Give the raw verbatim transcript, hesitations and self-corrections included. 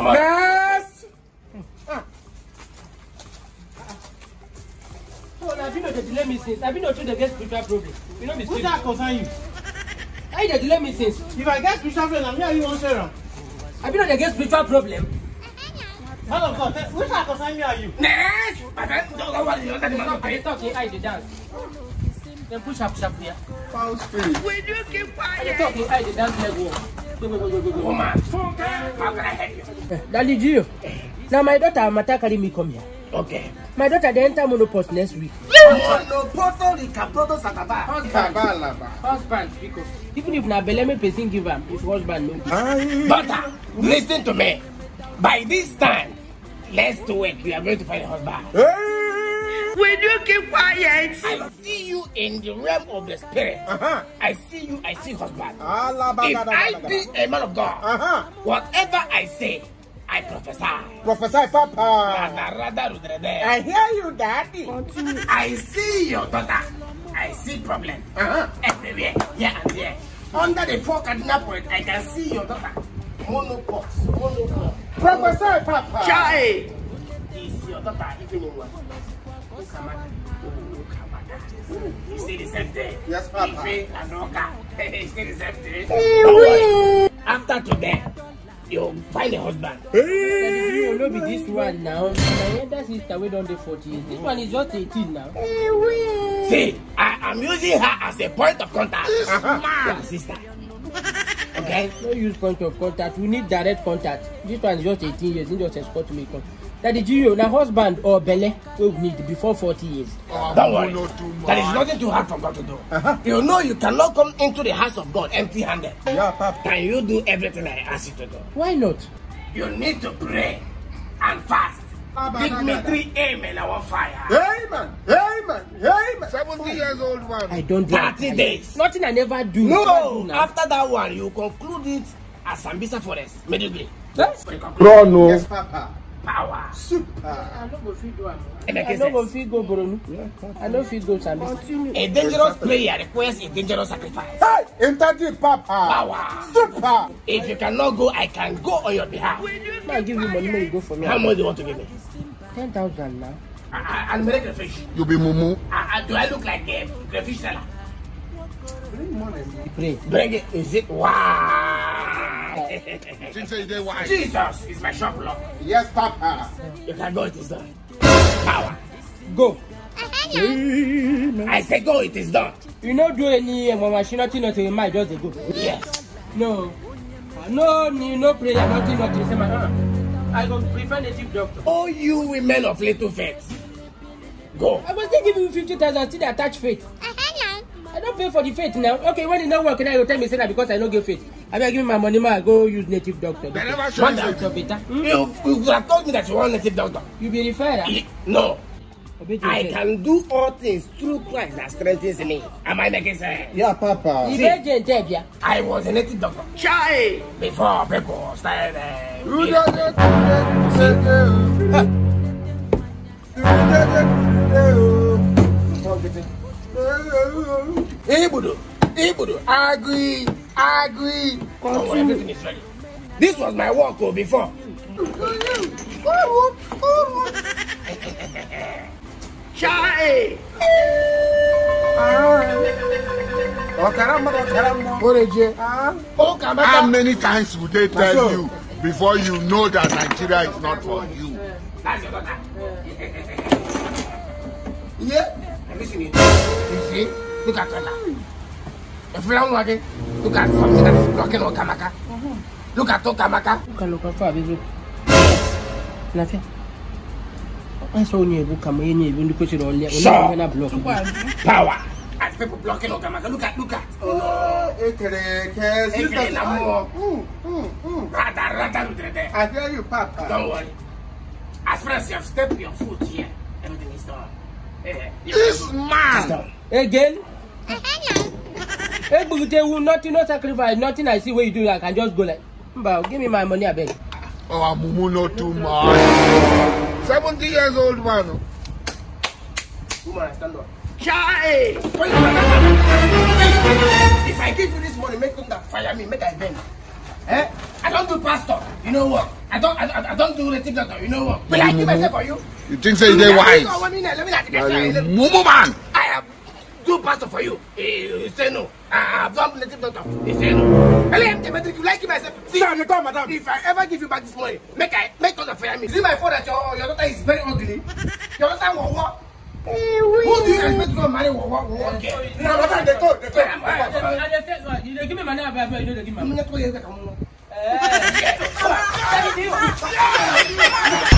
Come on. Yes. Ah. So I've been to delay me since. I've been to the get spiritual problem. You know me. Who's that concern you? I dey delay me since. If I get spiritual problem, I'm here. You want to say I've been to get spiritual problem. Man of God, which that concern me are you? Yes. My friend, don't worry. You're not the man to I pay. talk here, I dey dance. Then push up, push up here. Foul spirit. Will you keep I dey quiet? talk here, I dey dance leg walk. Go go go go go go. Woman, how can I help you? Daddy Gio. Now my daughter Mata carry me come here. Okay. My daughter dey enter menopause next week. Kabalaba. Husband, because even if na belle me person give am, if husband no. Daughter, listen to me. By this time, let's do it. We are going to find a husband. Will you keep quiet? I see you in the realm of the spirit. Uh-huh. I see you, I see husband. Alaba. If I be a man of God, Uh-huh. whatever I say, I prophesy. Prophesy, Papa. Rather, rather, rather, I hear you, Daddy. I see your daughter. I see problem Uh-huh. everywhere, here and there. Under the four cardinal point, I can see your daughter. Monopox, monopox. Prophesy, Papa. Chai! Is your daughter even in one? You see the same thing. Yes, Papa. Ife and Oka. You see the same thing. Don't worry. After today, you'll find a husband. Daddy Gio no be this one now. My elder sister wey don dey forty years. This one is just eighteen now. See, I am using her as a point of contact. Uh-huh. Your sister. Okay? No use point of contact. We need direct contact. This one is just eighteen years. He just escort me come. Daddy Gio, na husband or belle wey we need before forty years. Don't worry. There is nothing too hard for God to do. Uh-huh. You know you cannot come into the house of God empty-handed. Yeah, Papa. Can you do everything I ask you to do? Why not? You need to pray and fast. Give me three amen on fire. Amen. Amen. Amen. seventy years old man. I don't do thirty days. Nothing I never do. No, Never do now. after that one, you conclude it as Sambisa Forest, Medigri. Yes. Yes, Papa. Power. Super. I no go fit do am. It makes I no go sense. fit go Boronu. I no fit go Sambisa. A dangerous prayer requires a dangerous sacrifice. Hey, interdict, Papa. Power. Super. If you cannot go, I can go on your behalf. I give you money, may you go for me. How much do you want to give me? Ten thousand now. I, I, I'll make a fish. You be mumu. I, I, do I look like a, a fish seller? Pray. Bring it. Is it? Wow. Jesus is my shop lock. Yes, Papa. You can go, it is done. Power. Go. I say go, it is done. You no do any um, machine, nothing, nothing. My just dey go. Yes. No. No, no, no prayer, nothing, nothing. Say my uh, I go prefer native doctor. Oh, you women of little faith. Go. I was still give you fifty thousand still dey attach faith. I don't pay for the faith now. Okay, when it not work, now you tell me say that because I don't give faith. I better give me my money, man. I go use native doctor. They never show One you. doctor. Better. Hmm? You, you could have told me that you want native doctor. You be referred. Ye- No. Obey your I faith. can do all things through Christ that strengthens me. Am I making sense? Yeah, Papa. You be agent, yeah. I was a native doctor Chai! before people started. Uh, You being- don't get Ibudu, Ibudu, agree, agree. Don't worry, everything is ready. This was my work oh, before. Chai! Oh, caramba, oh, caramba. Oreje. Oh, come How back. many times would they tell So- you before you know that Nigeria is not for you? That's your daughter. Yeah. Have you seen it? You see? Look at her. If you don't want it, look at something that is blocking Okamaka. Look at Okamaka. Kan lo kan fa bezo. Na fe. I saw you go come any even the question on Sure. na block. Power. As people blocking Okamaka. Look at, look at. Oh, Ekere, Ekere, Ekere sister, na mo. Mm, mm, mm. Rada, rada, rada. I hear you, Papa. Don't worry. As far as you have stepped your foot here, everything is done. Eh, This it's man! done. Again? Hey, but they will nothing, no sacrifice, nothing I see what you do, I can just go like, Mba, give me my money, I beg. Oh, Mumu, not too much. seventy years old man. Woman, stand up. Chai! Why you stand up? If I give you this money, make them that fire me, make I bend. Eh? I don't do pastor. You know what? I don't, I, I, I don't do native doctor. You know what? But I give myself for you. You think say they wise? Mumu man. I have do pastor for you. He say no. I have done native doctor. He say no. I like you like myself. See, madam. If I ever give you back this money, make I make us fire me. See my phone that your your daughter is very ugly. Your daughter will what? Who do you expect to go marry? What what what? No, no, they told. They told. You give me money, I you don't give me money. I'm not going to get.